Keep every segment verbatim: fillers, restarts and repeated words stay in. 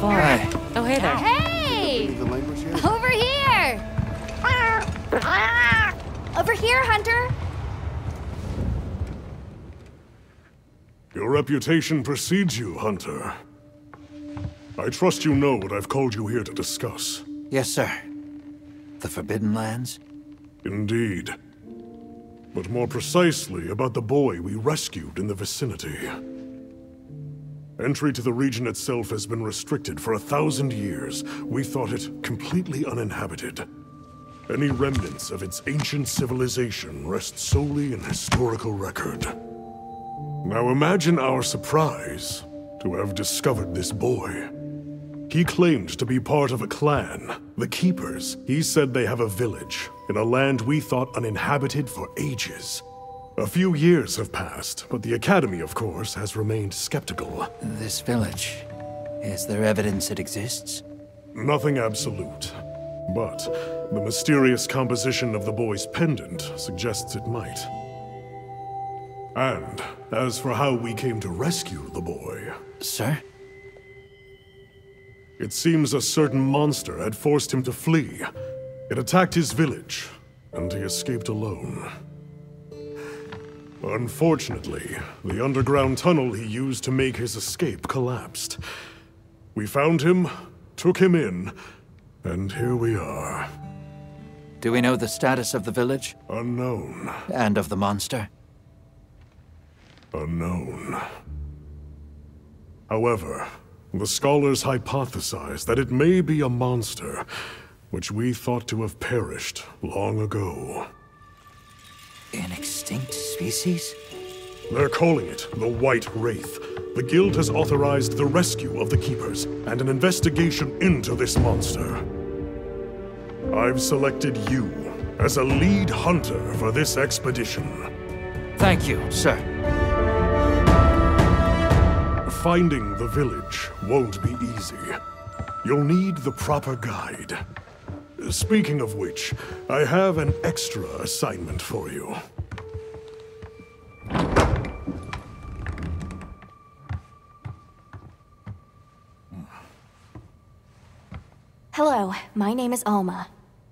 far. Hi. Oh, hey there. Hey! Over here! Over here, Hunter! Your reputation precedes you, Hunter. I trust you know what I've called you here to discuss. Yes, sir. The Forbidden Lands? Indeed. But more precisely about the boy we rescued in the vicinity. Entry to the region itself has been restricted for a thousand years. We thought it completely uninhabited. Any remnants of its ancient civilization rest solely in historical record. Now imagine our surprise to have discovered this boy. He claimed to be part of a clan, the Keepers. He said they have a village in a land we thought uninhabited for ages. A few years have passed, but the Academy, of course, has remained skeptical. This village, is there evidence it exists? Nothing absolute, but the mysterious composition of the boy's pendant suggests it might. And as for how we came to rescue the boy... Sir? It seems a certain monster had forced him to flee. It attacked his village, and he escaped alone. Unfortunately, the underground tunnel he used to make his escape collapsed. We found him, took him in, and here we are. Do we know the status of the village? Unknown. And of the monster? Unknown. However, the scholars hypothesize that it may be a monster, which we thought to have perished long ago. An extinct species? They're calling it the White Wraith. The Guild has authorized the rescue of the Keepers and an investigation into this monster. I've selected you as a lead hunter for this expedition. Thank you, sir. Finding the village won't be easy. You'll need the proper guide. Speaking of which, I have an extra assignment for you. Hello, my name is Alma.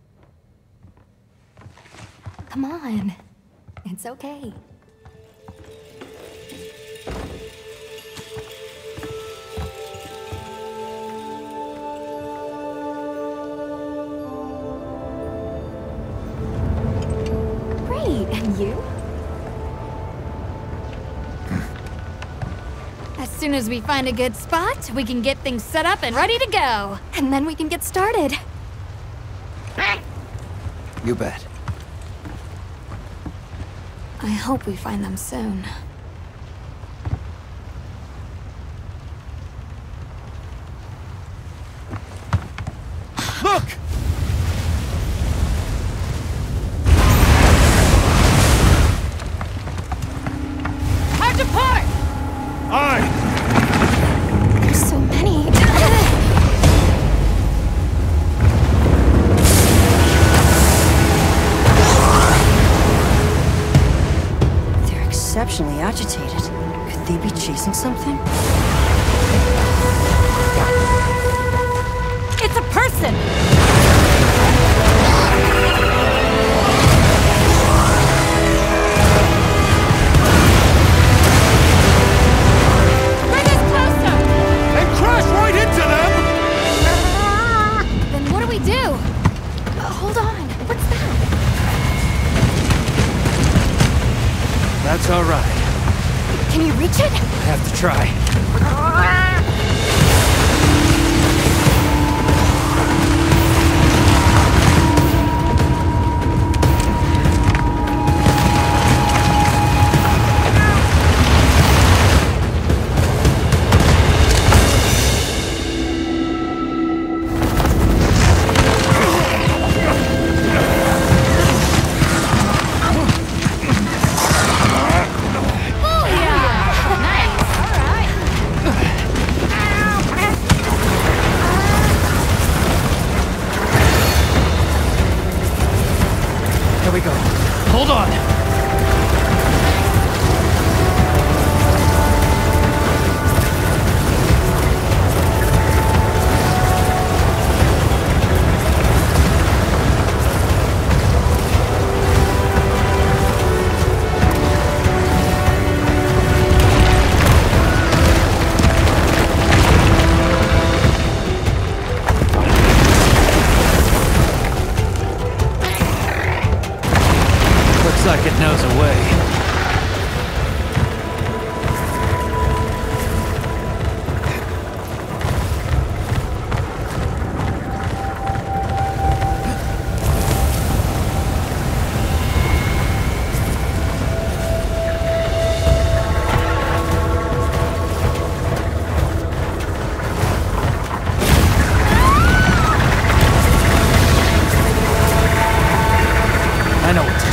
Come on. It's okay. And you? As soon as we find a good spot, we can get things set up and ready to go. And then we can get started. You bet. I hope we find them soon. Look! Depart! Aye! There's so many. They're exceptionally agitated. Could they be chasing something? It's a person! That's all right. Can you reach it? I have to try. Here we go. Hold on! like it knows a way. I know what to do.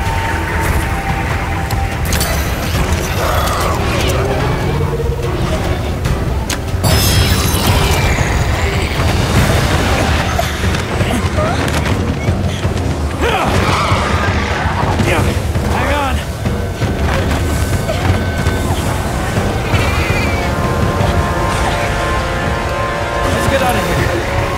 Hang on. Let's get out of here.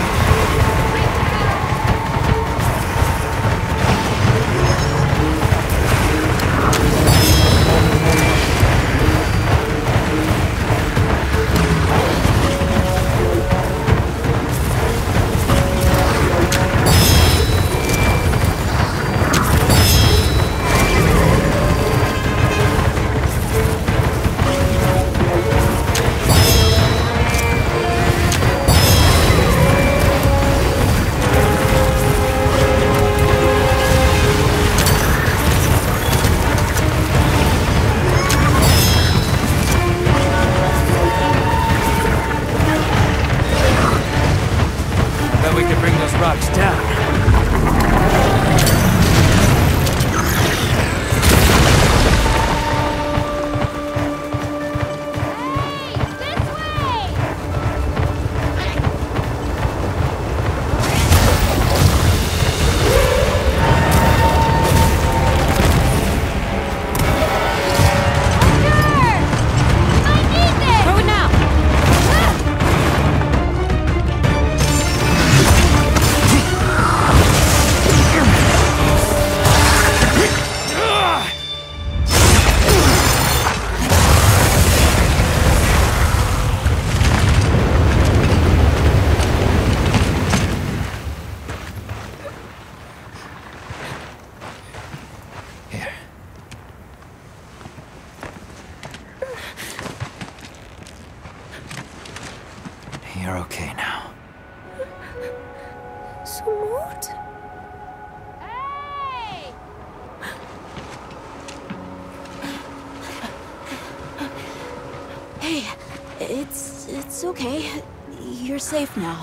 We could bring those rocks down. You're okay now. Smooth? Hey! Hey, it's... it's okay. You're safe now.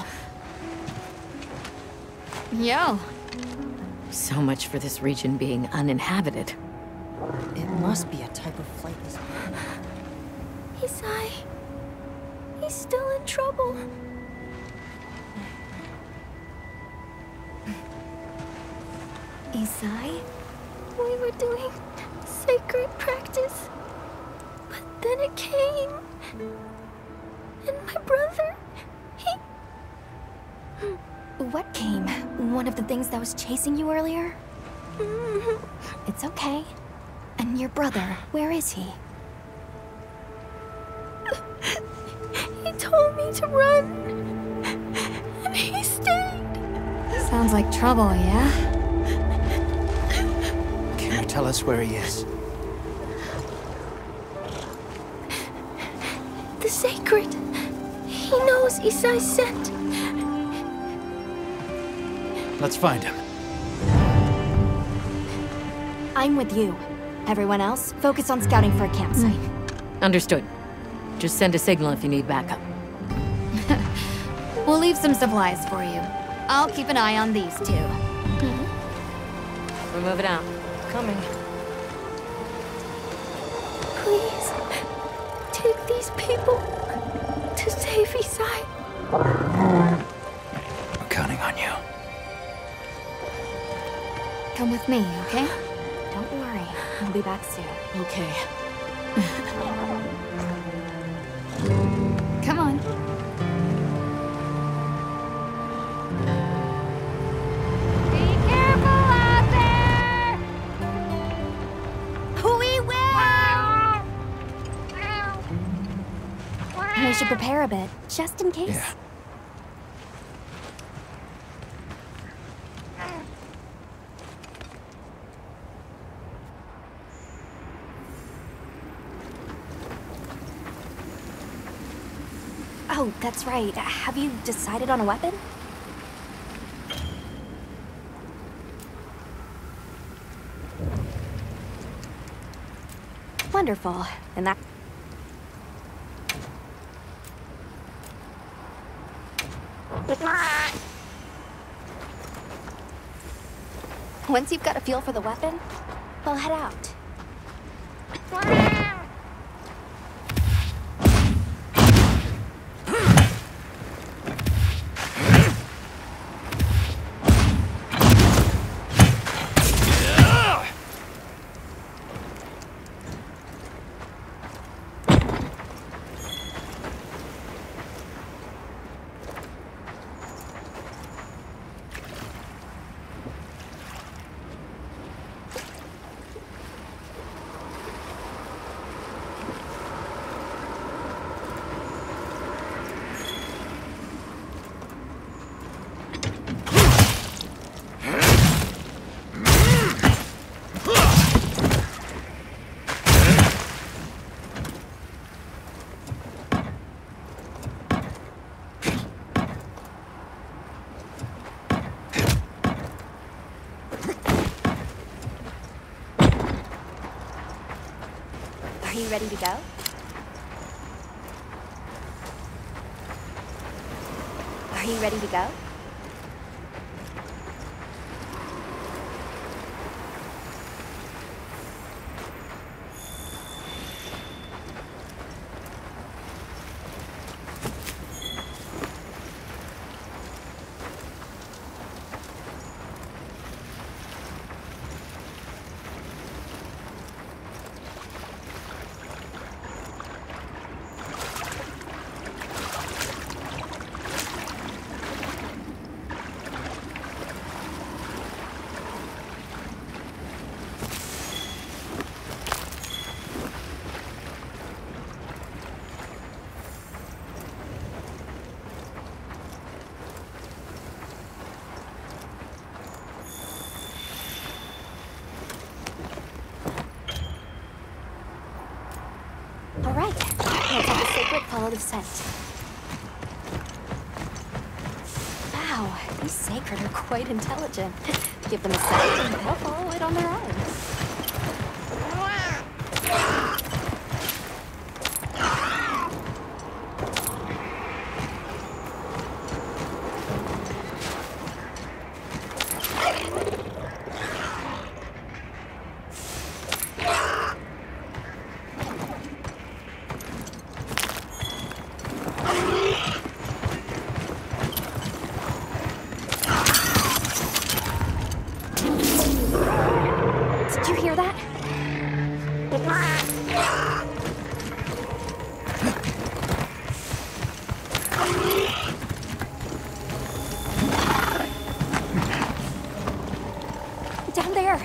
Yo. So much for this region being uninhabited. It must be a type of flightless... Isai. He's still in trouble. Isai? We were doing sacred practice. But then it came. And my brother, he... What came? One of the things that was chasing you earlier? It's okay. And your brother, where is he? He told me to run. And he stayed. Sounds like trouble, yeah? Can you tell us where he is? The sacred. He knows Isai sent. Let's find him. I'm with you. Everyone else, focus on scouting for a campsite. Understood. Just send a signal if you need backup. We'll leave some supplies for you. I'll keep an eye on these two. We're moving out. Coming. Please, take these people to save Isai. We're counting on you. Come with me, okay? Don't worry, I'll be back soon. Okay. Come on. Be careful out there! We will! We should prepare a bit, just in case. Yeah. that's right. Have you decided on a weapon? Wonderful. And that... Once you've got a feel for the weapon, we'll head out. Are you ready to go? Are you ready to go? All right, let's have the sacred follow the scent. Wow, these sacred are quite intelligent. Give them a scent and they'll follow it on their own. Did you hear that? Down there.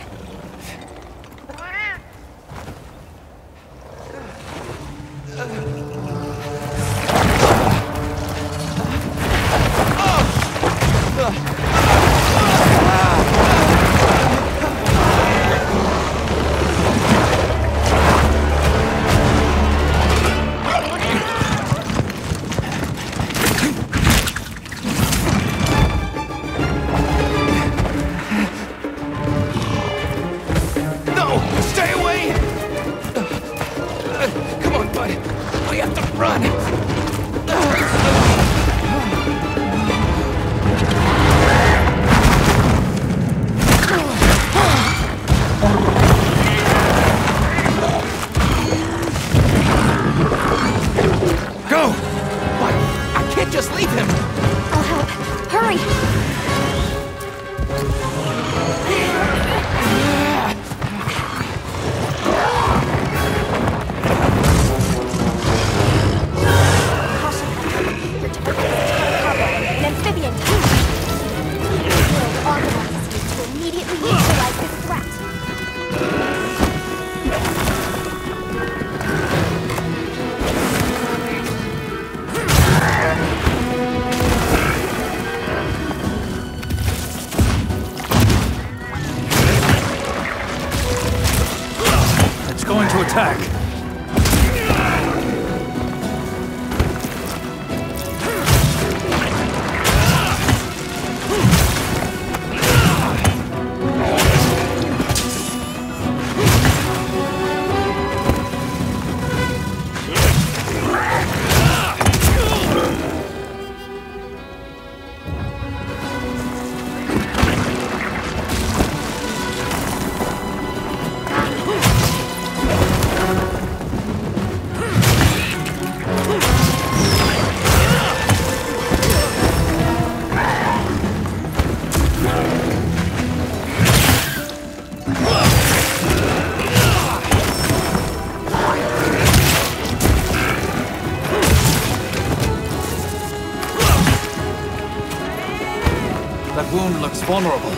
wound looks vulnerable.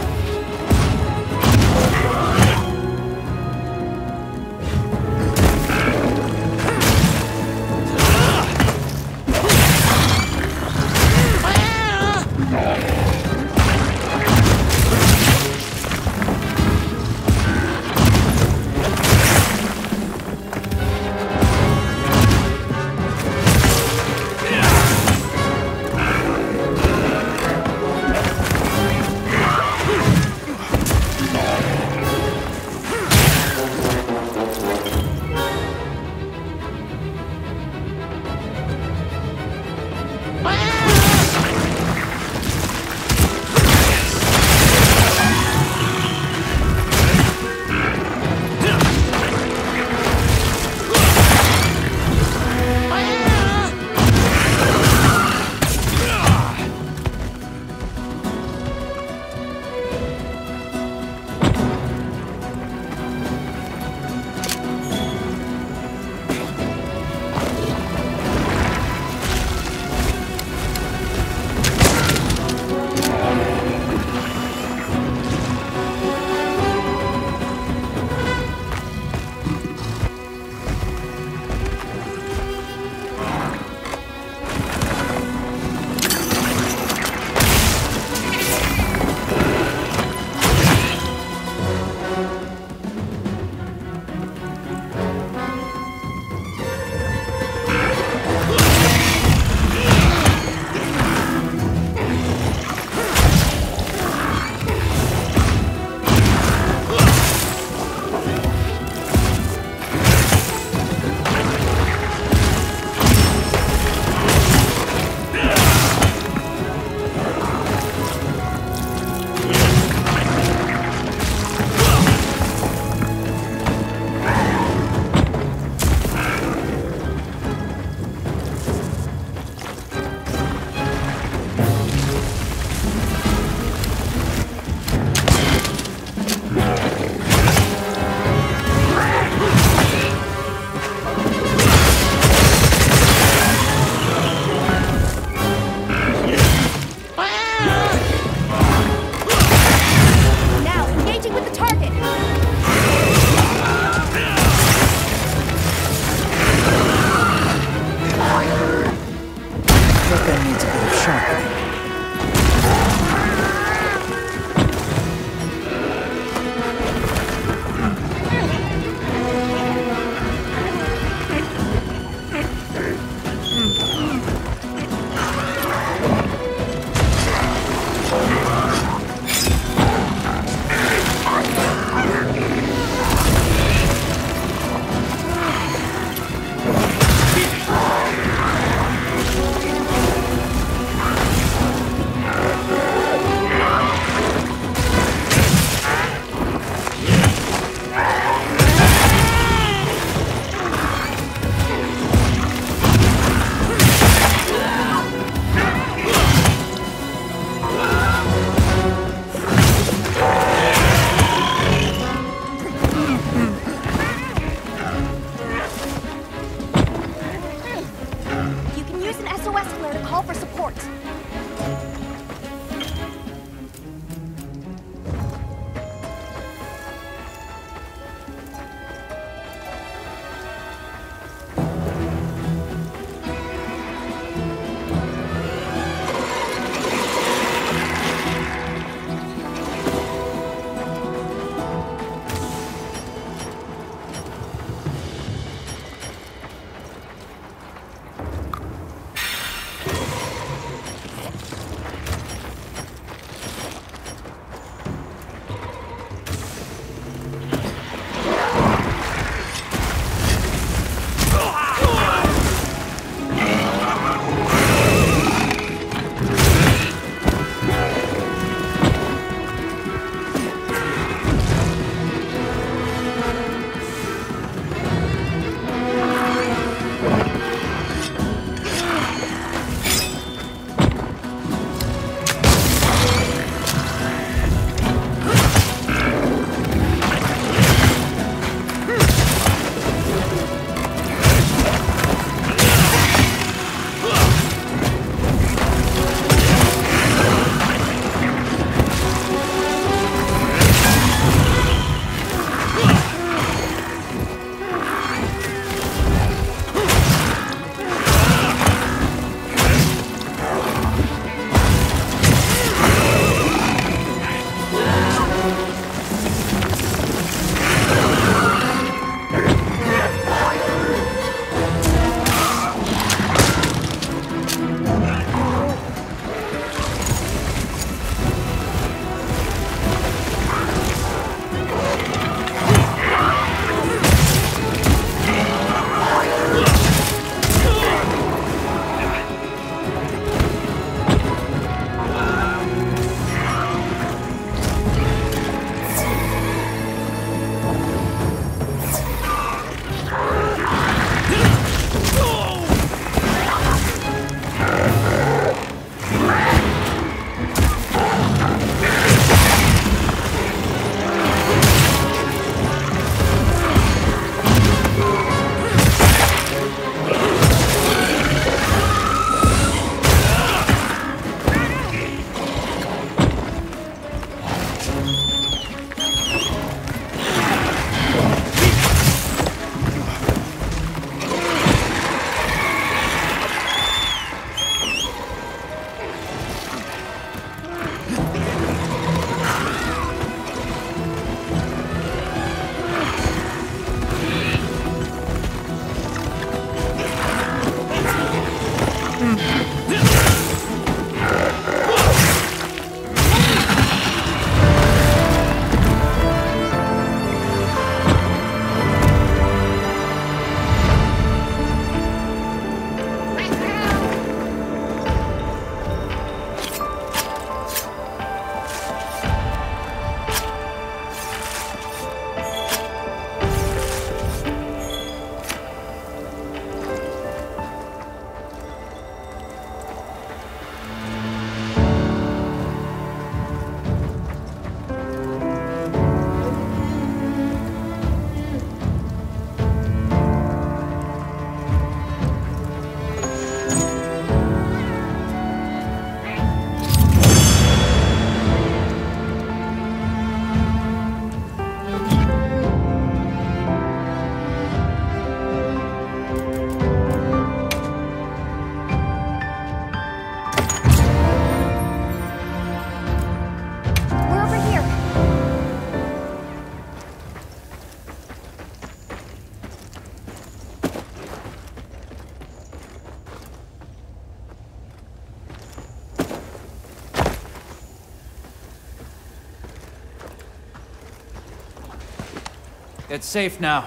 It's safe now.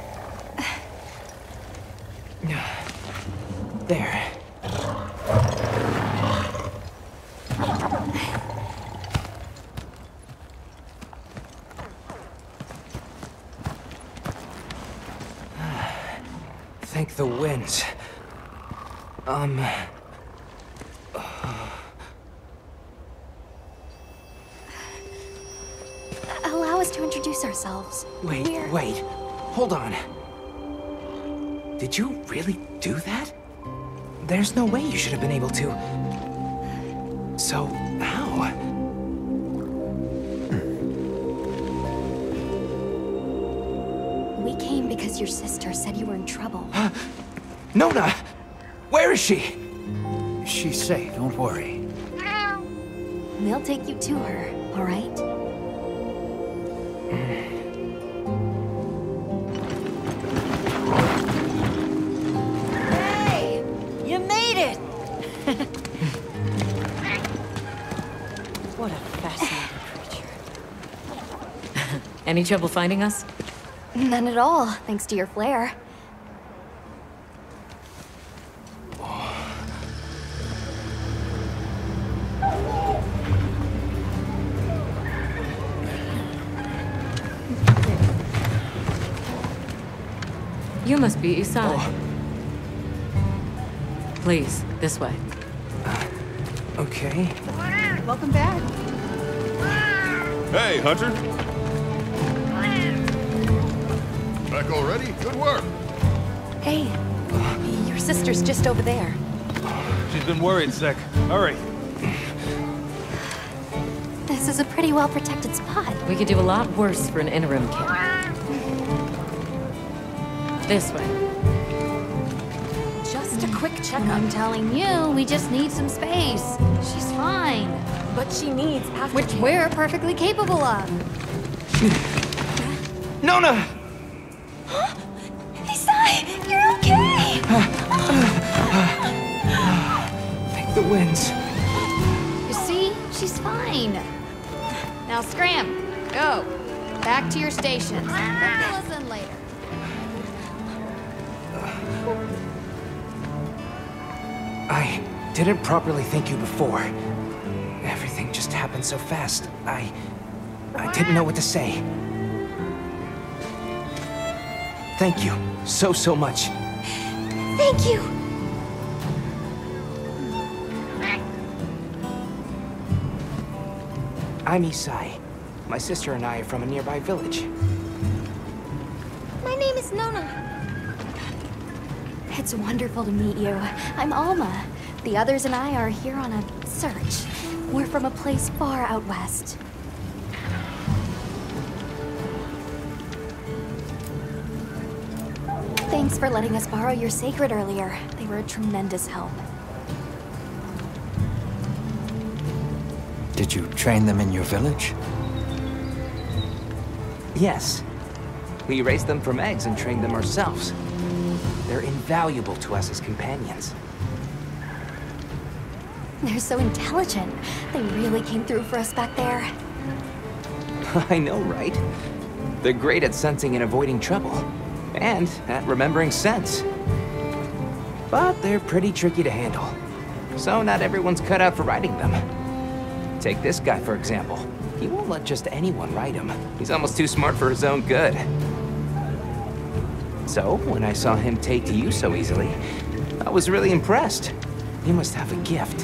There. Thank the winds. Um... Allow us to introduce ourselves. Wait, We're... wait. Hold on. Did you really do that? There's no way you should have been able to. So, how? We came because your sister said you were in trouble. Nona! Where is she? She's safe, don't worry. We'll take you to her, all right? Hey! You made it! What a fascinating creature. Any trouble finding us? None at all, thanks to your flair. You must be Isai. Oh. Please, this way. Okay. Welcome back. Hey, Hunter. Back already? Good work. Hey, your sister's just over there. She's been worried, Sec. Hurry. This is a pretty well-protected spot. We could do a lot worse for an interim kid. This way. Just a quick checkup. I'm telling you, we just need some space. She's fine. But she needs aftercare. Which we're perfectly capable of. Nona! Isai, you're okay! Thank the winds. You see, she's fine. Now scram, go. Back to your stations. We'll fill us in later. I didn't properly thank you before. Everything just happened so fast. I... I didn't know what to say. Thank you so, so much. Thank you. I'm Isai. My sister and I are from a nearby village. My name is Nona. It's wonderful to meet you. I'm Alma. The others and I are here on a search. We're from a place far out west. Thanks for letting us borrow your sacred earlier. They were a tremendous help. Did you train them in your village? Yes. We raised them from eggs and trained them ourselves. They're invaluable to us as companions. They're so intelligent. They really came through for us back there. I know, right? They're great at sensing and avoiding trouble. And at remembering scents. But they're pretty tricky to handle. So not everyone's cut out for riding them. Take this guy, for example. He won't let just anyone ride him. He's almost too smart for his own good. So, when I saw him take to you so easily, I was really impressed. He must have a gift.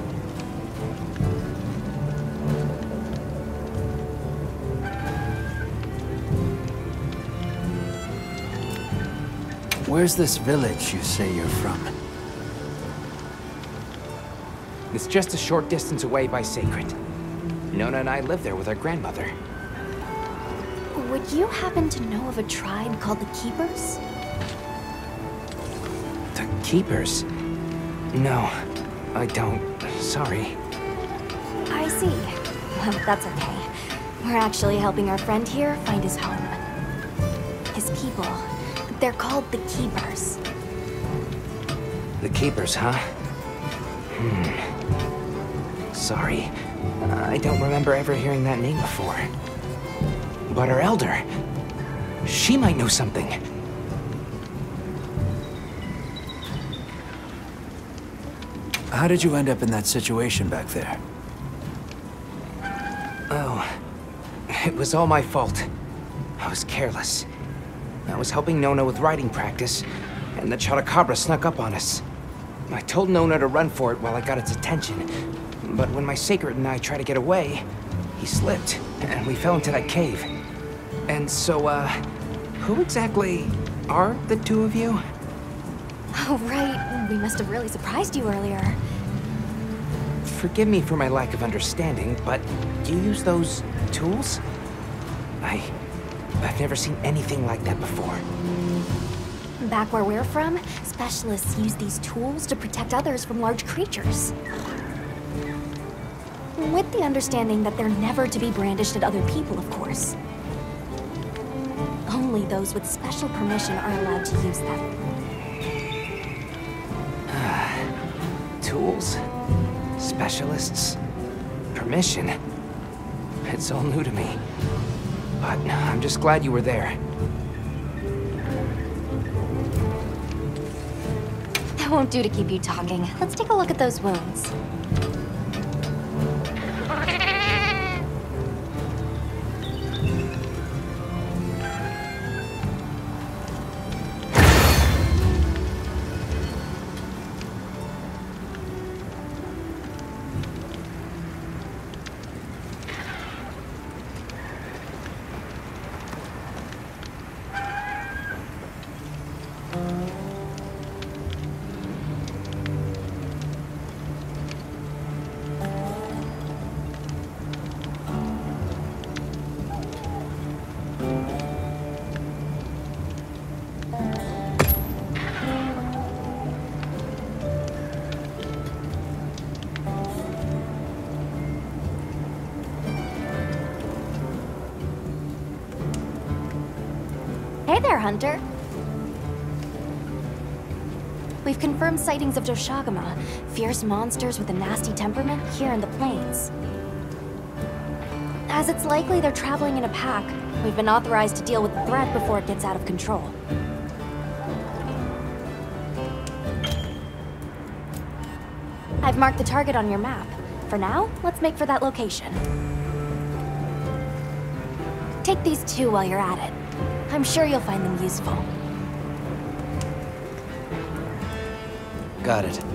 Where's this village you say you're from? It's just a short distance away by Sacred. Nona and I live there with our grandmother. Would you happen to know of a tribe called the Keepers? The Keepers? No, I don't. Sorry. I see. Well, that's okay. We're actually helping our friend here find his home. His people. They're called the Keepers. The Keepers, huh? Hmm. Sorry. I don't remember ever hearing that name before. But our elder... She might know something. How did you end up in that situation back there? Oh, it was all my fault. I was careless. I was helping Nona with riding practice, and the Chotacabra snuck up on us. I told Nona to run for it while I got its attention, but when my Sacred and I tried to get away, he slipped, and we fell into that cave. And so, uh, who exactly are the two of you? Oh, right. We must have really surprised you earlier. Forgive me for my lack of understanding, but do you use those tools? I... I've never seen anything like that before. Back where we're from, specialists use these tools to protect others from large creatures. With the understanding that they're never to be brandished at other people, of course. Only those with special permission are allowed to use them. Tools? Specialists? Permission? It's all new to me. But I'm just glad you were there. That won't do to keep you talking. Let's take a look at those wounds. Hey there, Hunter. We've confirmed sightings of Doshagama, fierce monsters with a nasty temperament, here in the plains. As it's likely they're traveling in a pack, we've been authorized to deal with the threat before it gets out of control. I've marked the target on your map. For now, let's make for that location. Take these two while you're at it. I'm sure you'll find them useful. Got it.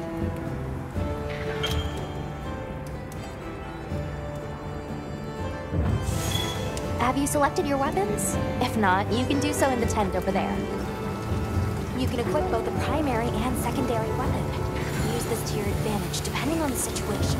Have you selected your weapons? If not, you can do so in the tent over there. You can equip both a primary and secondary weapon. Use this to your advantage, depending on the situation.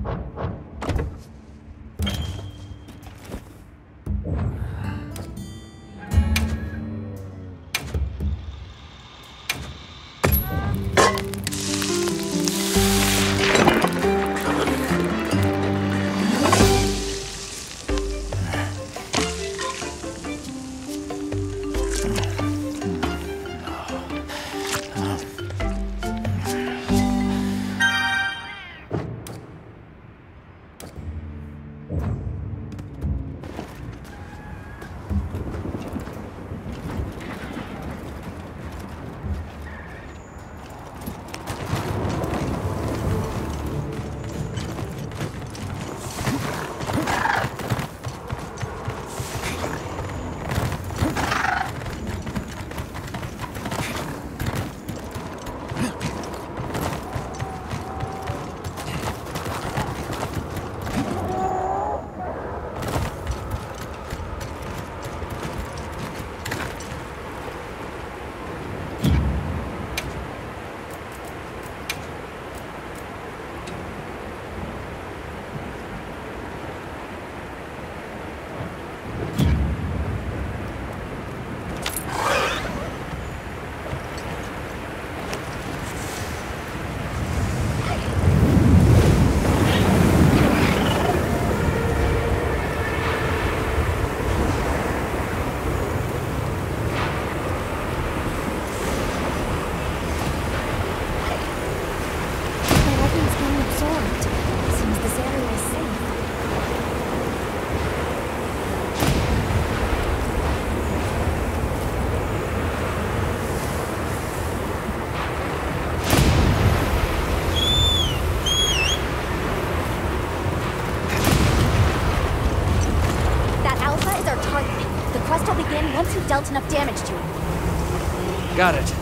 Once you've dealt enough damage to it. Got it.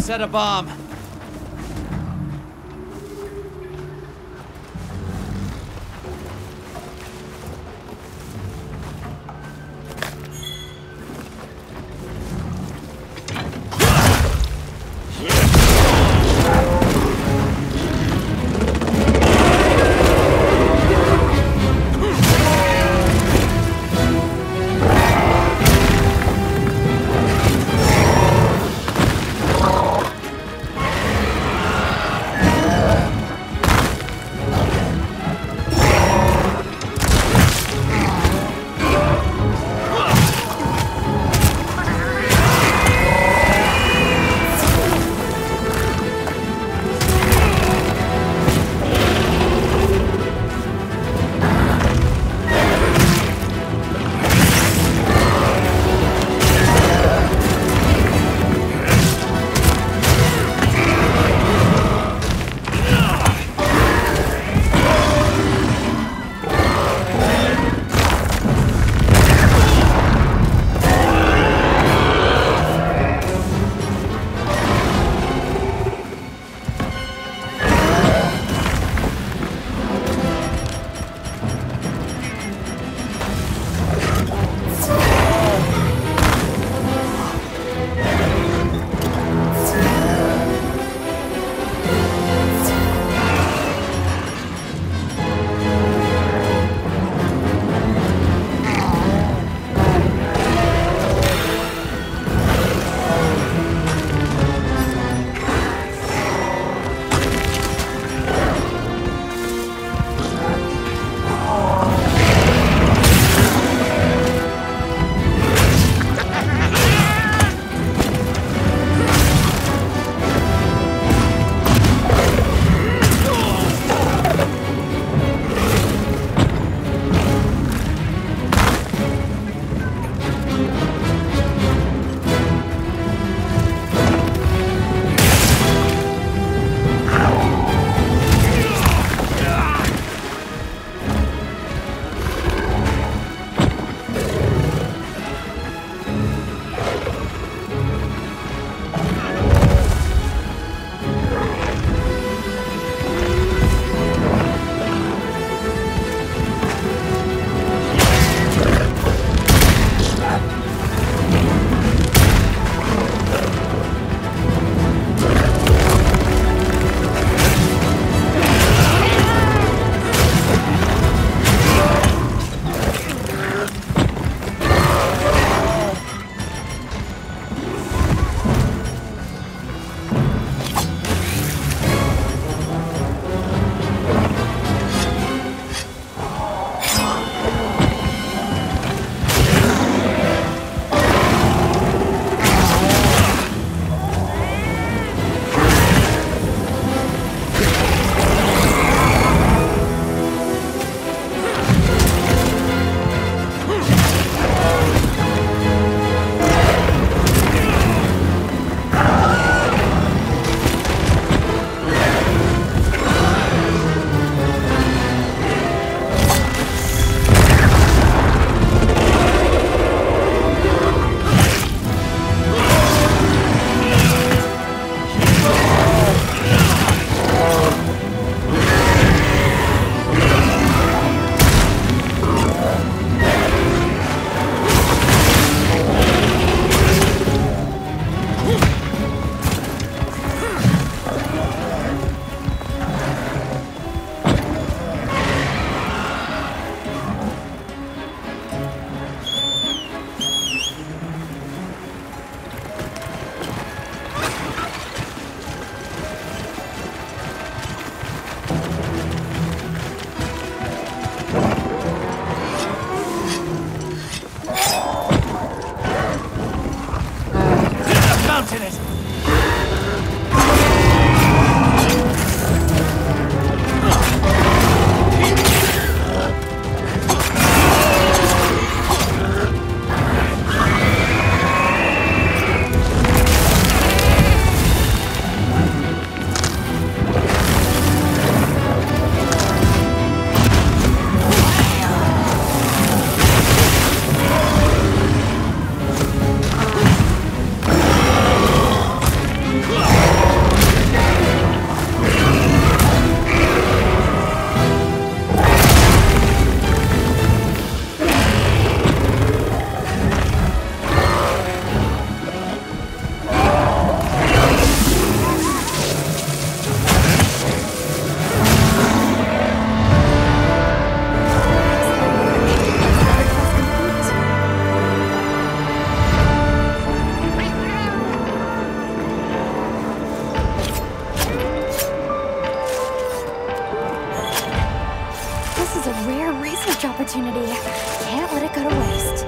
set a bomb. opportunity. Can't let it go to waste.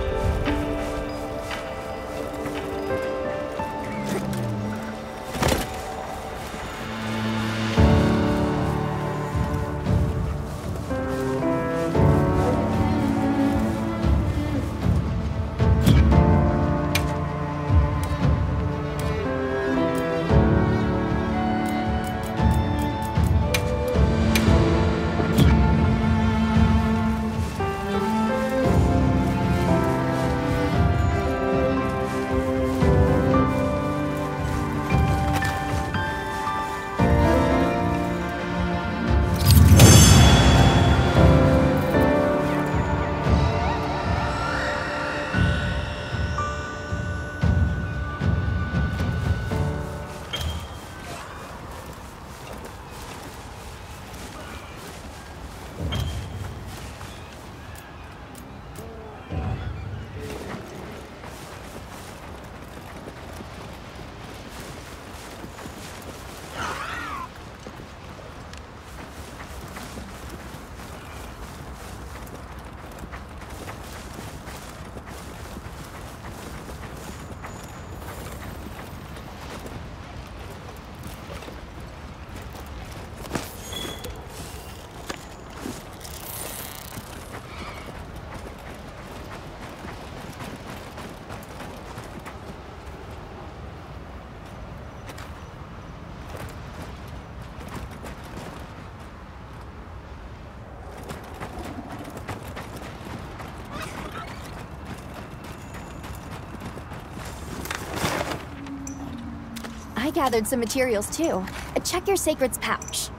I gathered some materials too. Check your Sacred's pouch.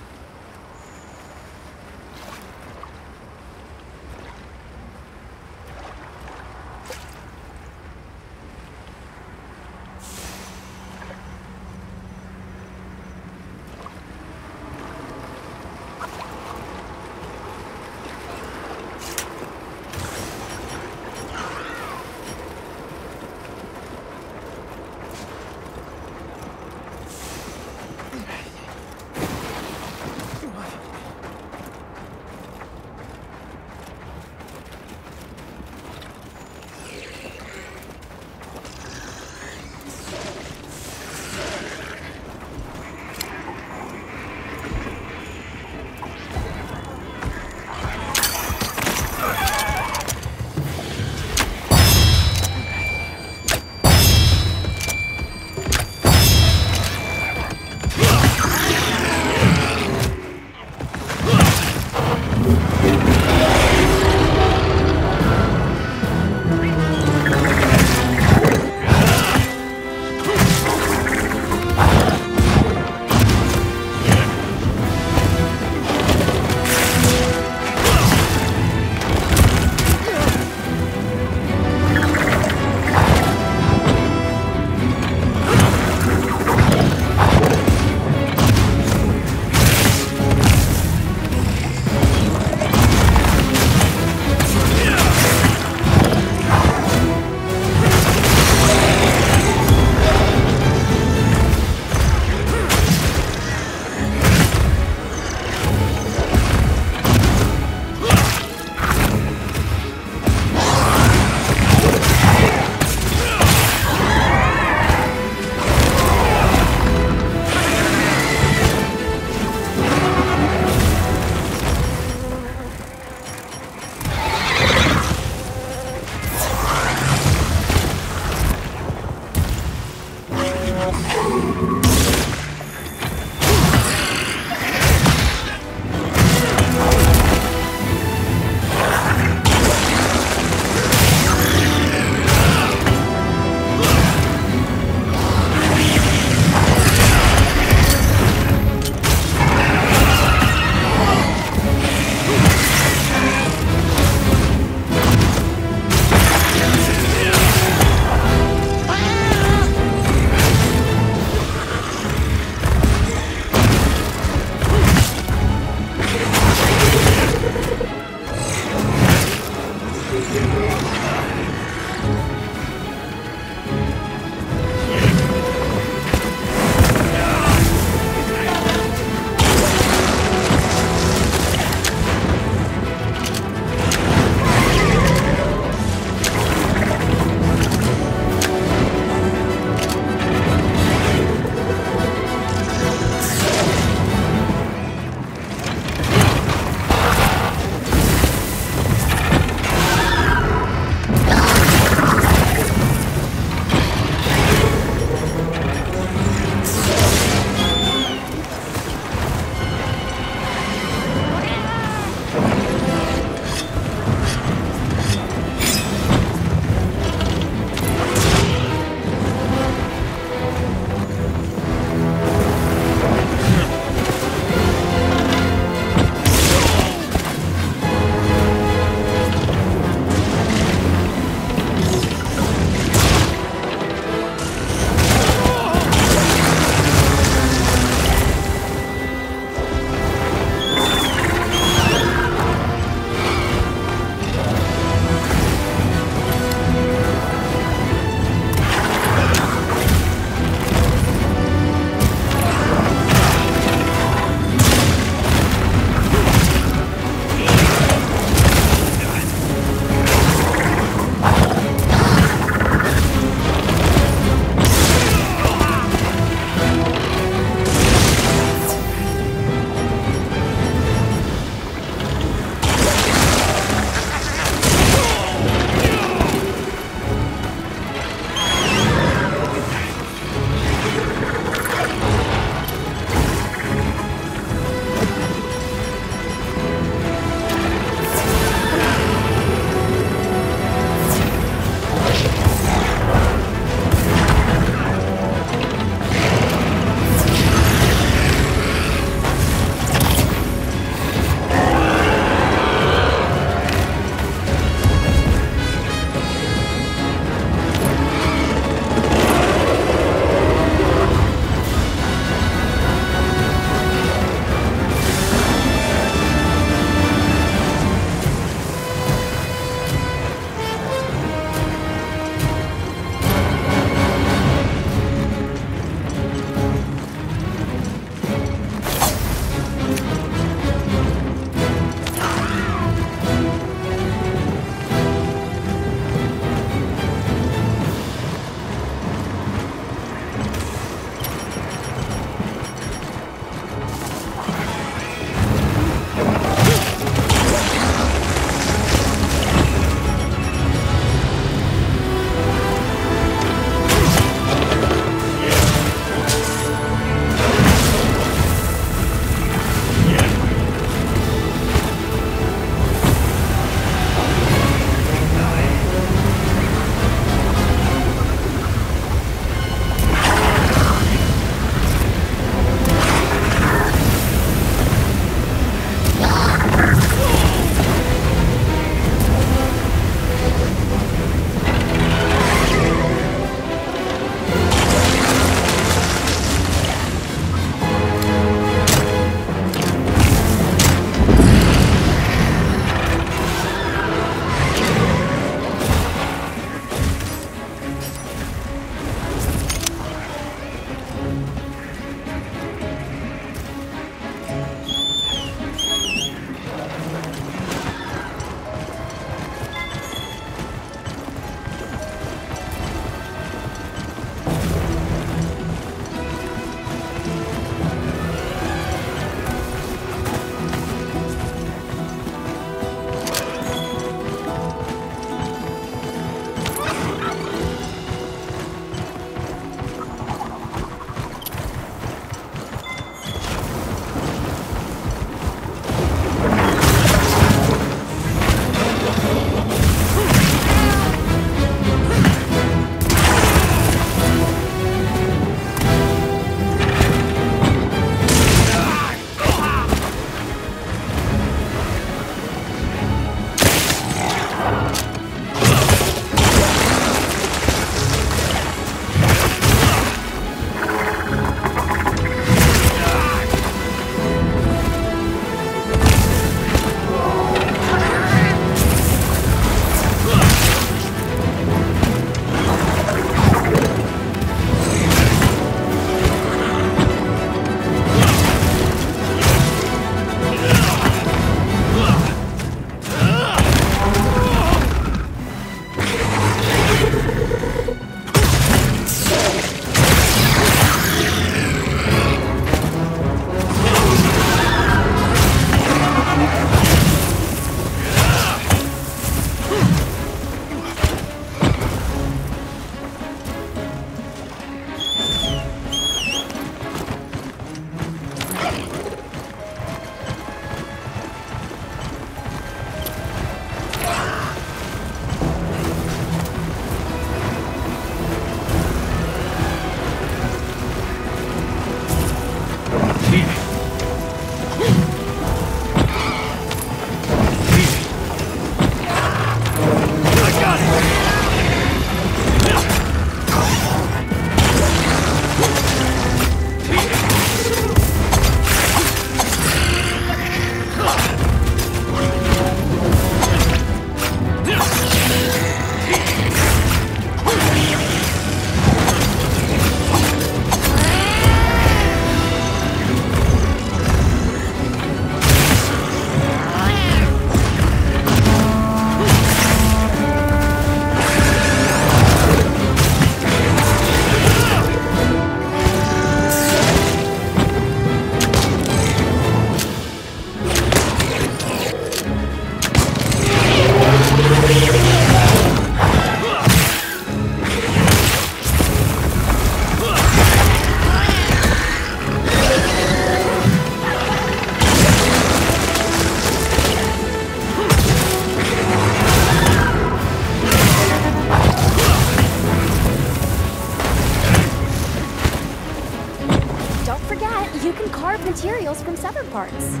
even carve materials from severed parts.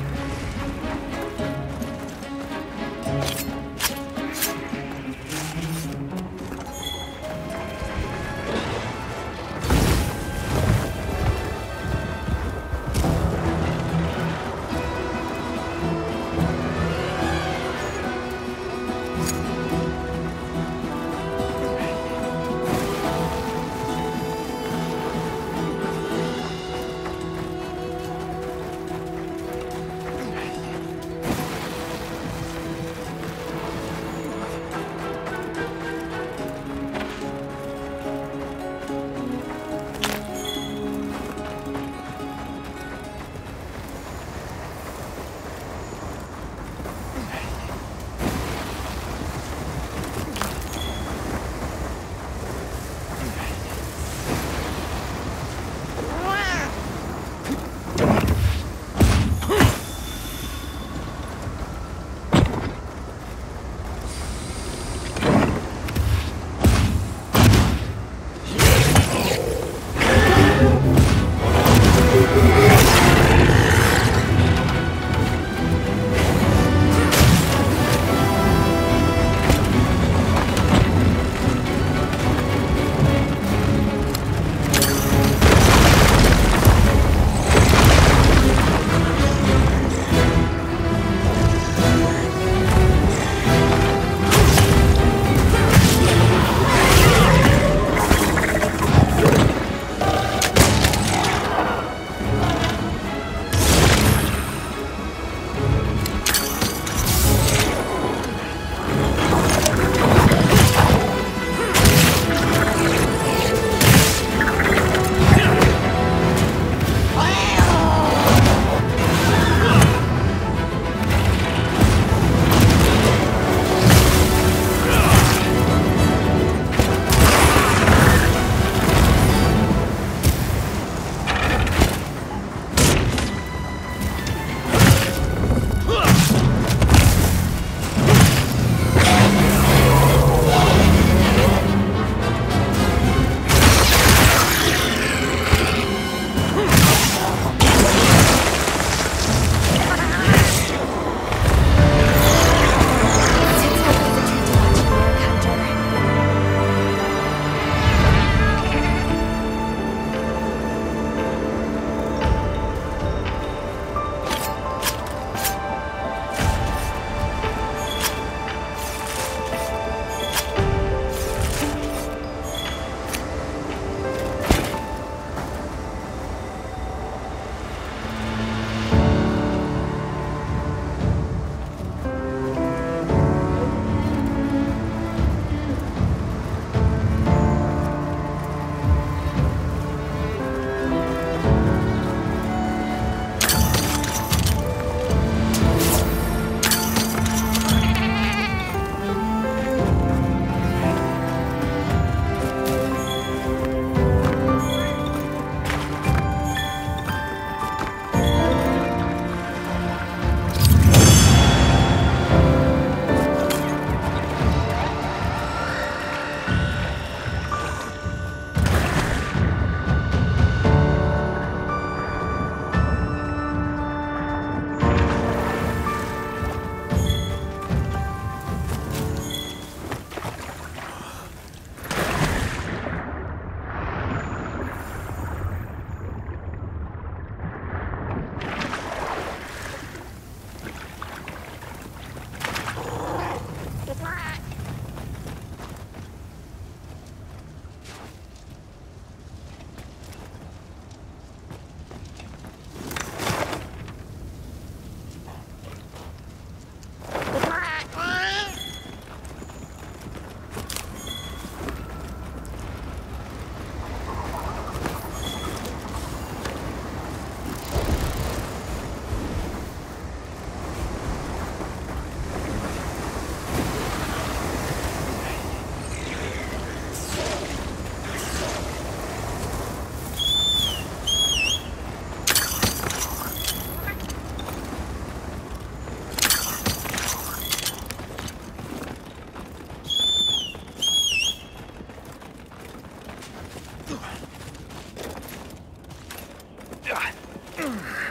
Ugh.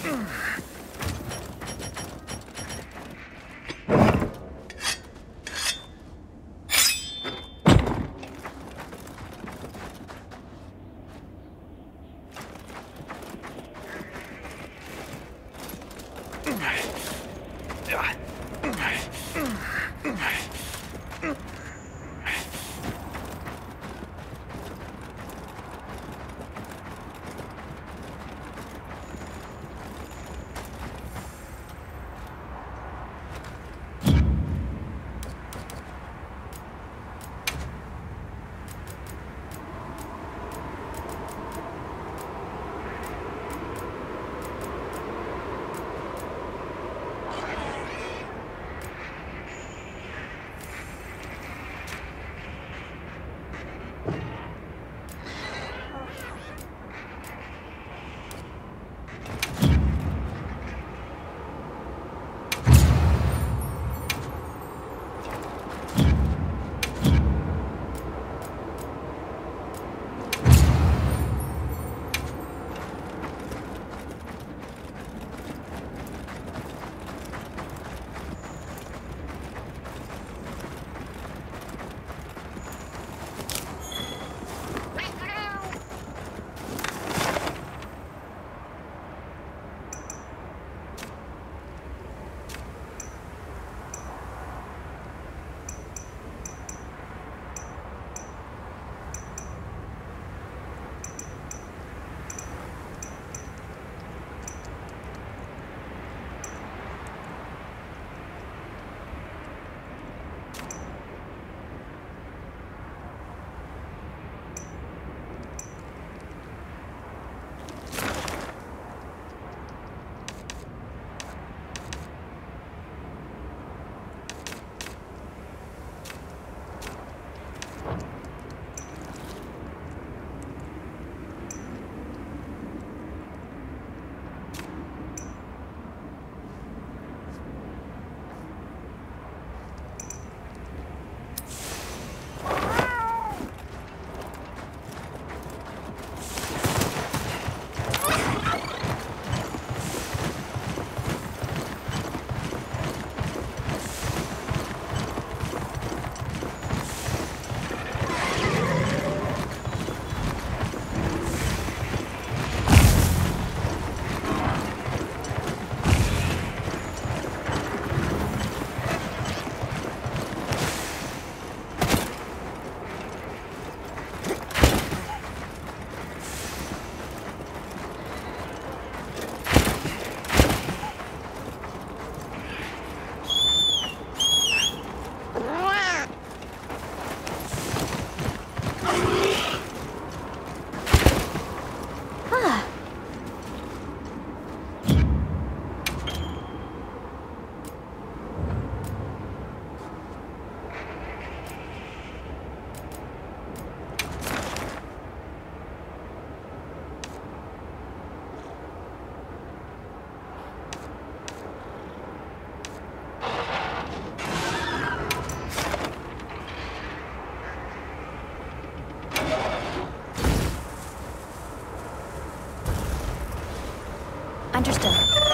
Understood.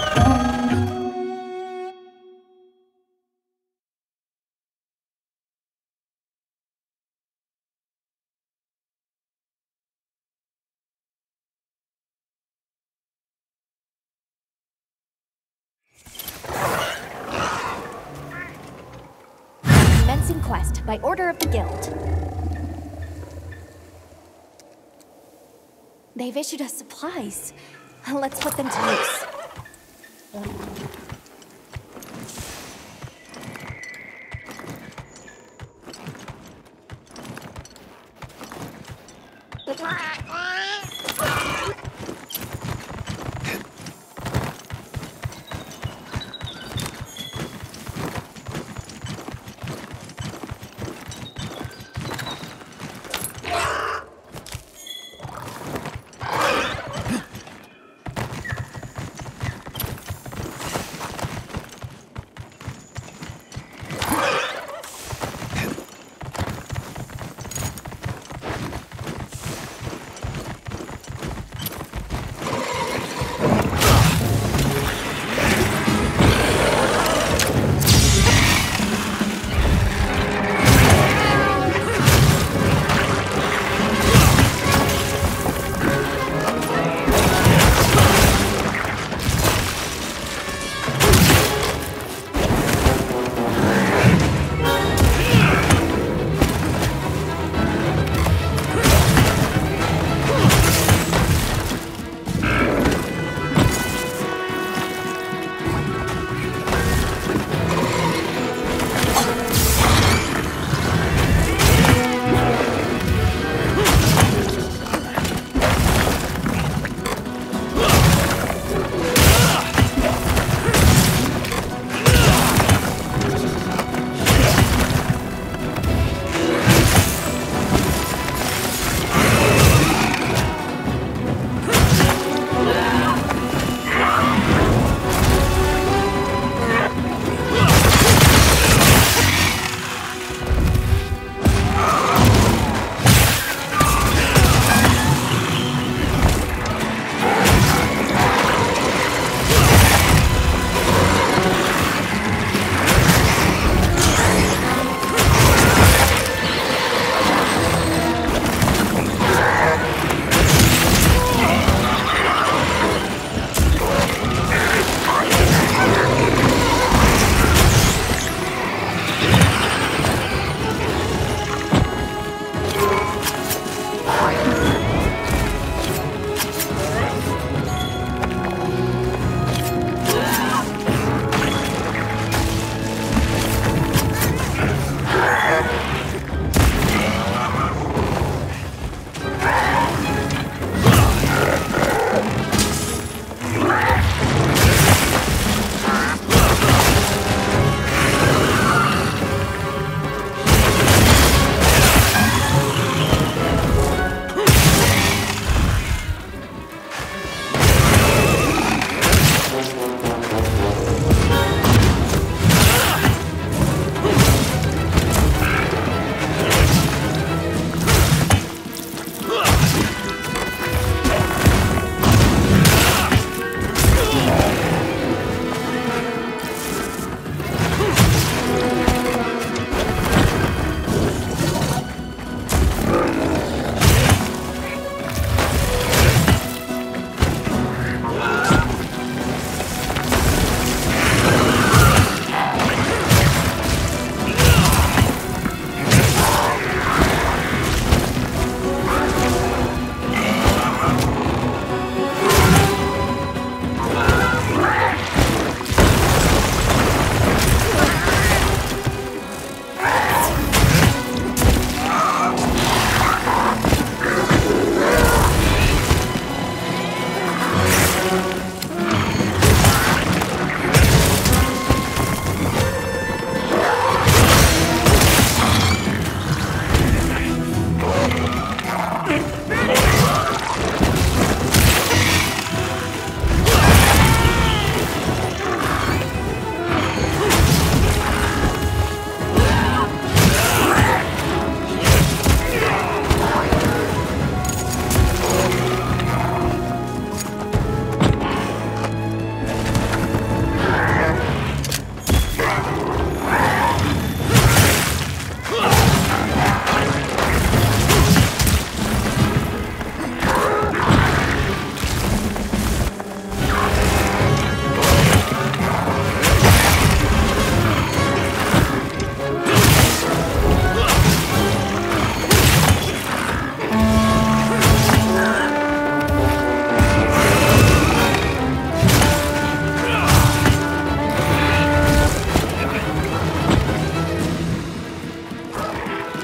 Commencing quest by order of the guild. They've issued us supplies. Let's put them to use.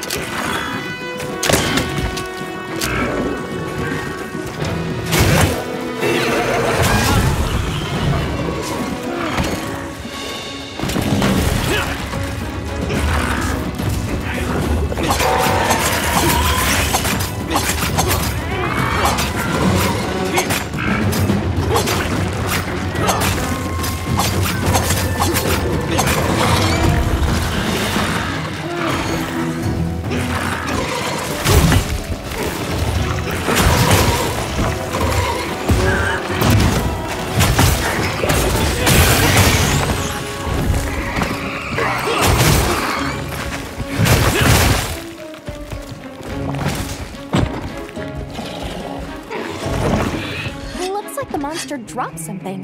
monster drop something.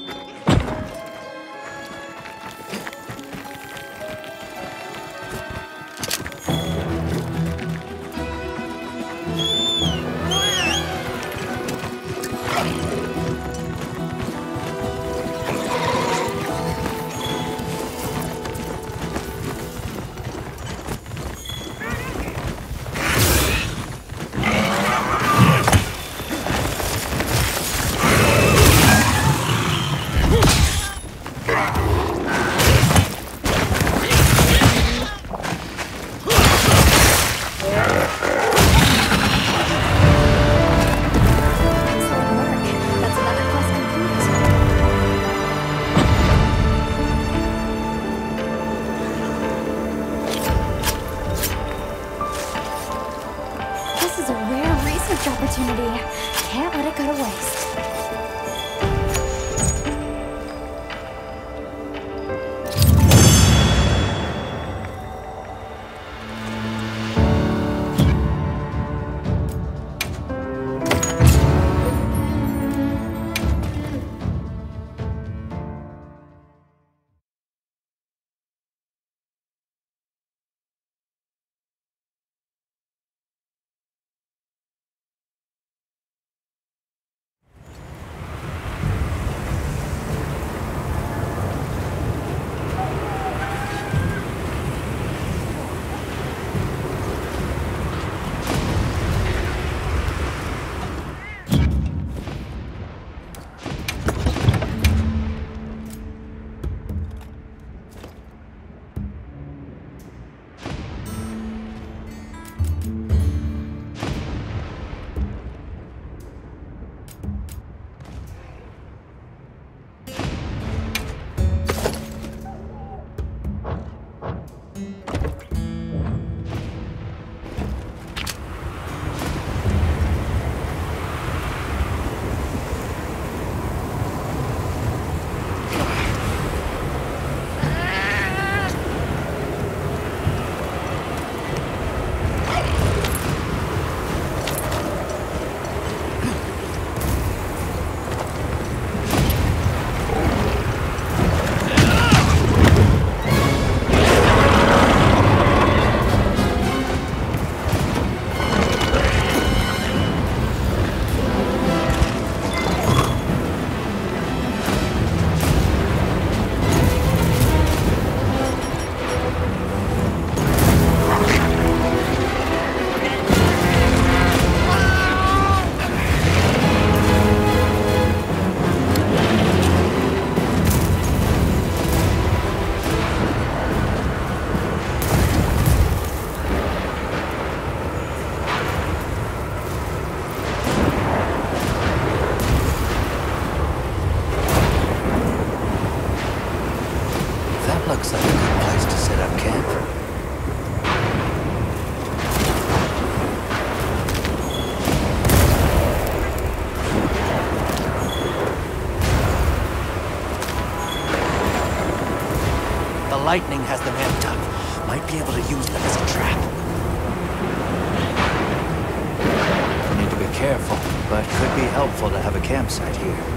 Opportunity. Can't let it go to waste. Looks like a good place to set up camp. The lightning has them amped up. Might be able to use them as a trap. Need to be careful, but could be helpful to have a campsite here.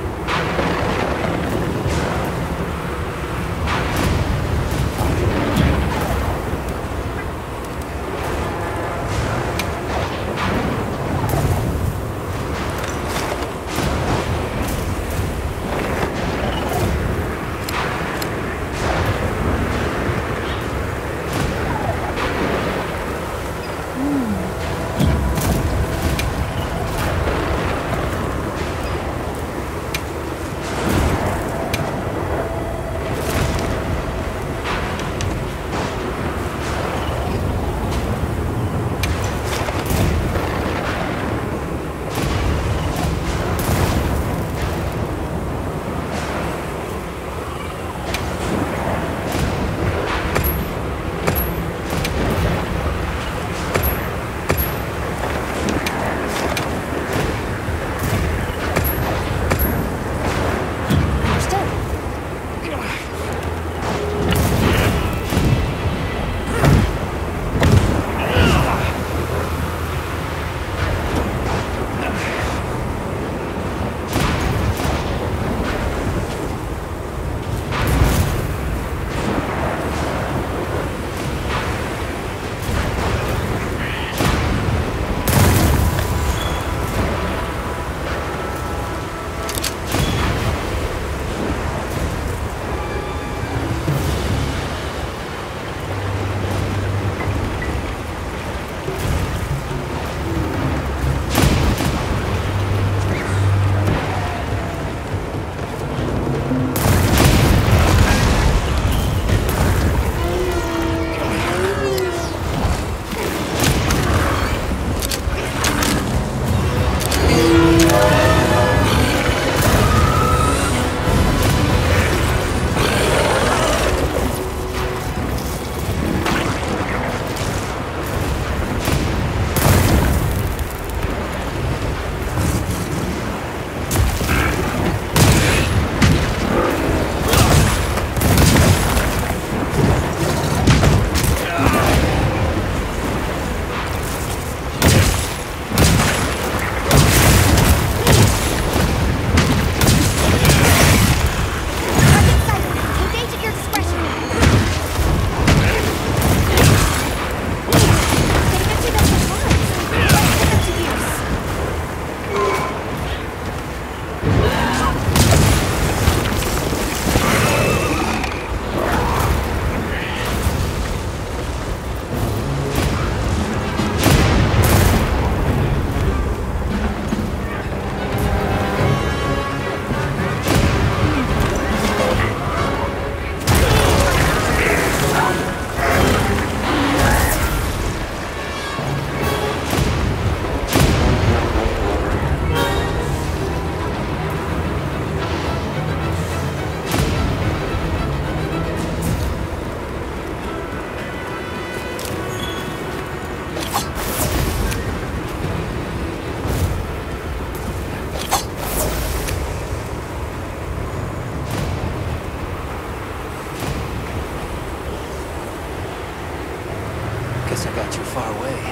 guess I got too far away.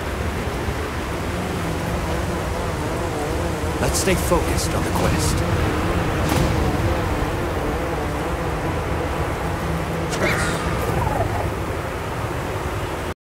Let's stay focused on the quest.